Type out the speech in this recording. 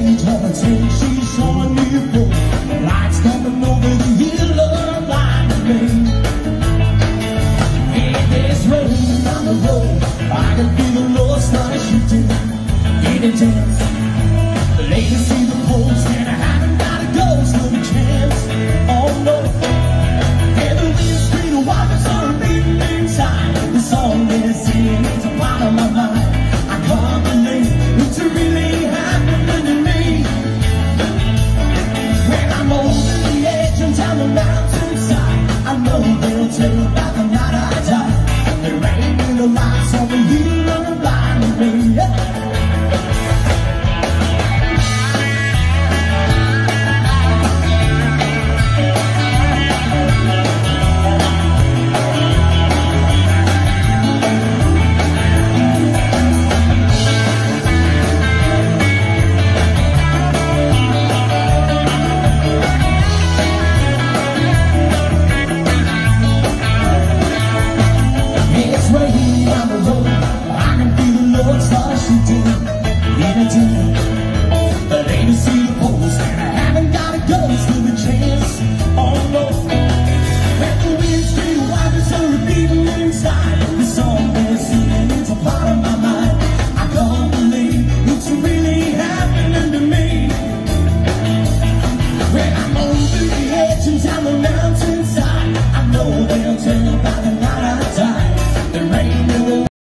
sweetheart saying she's on you for lights coming over the hill of blinding rain. In this rain on the road, I can feel the Lord start shooting in intense. The ladies see